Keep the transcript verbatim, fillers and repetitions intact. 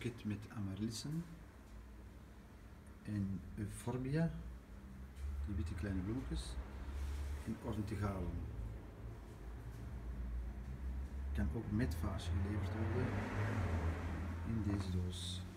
boeket met amaryllissen en euphorbia, die witte kleine bloemetjes, en ornithigalum. Kan ook met vaasje geleverd worden in deze doos.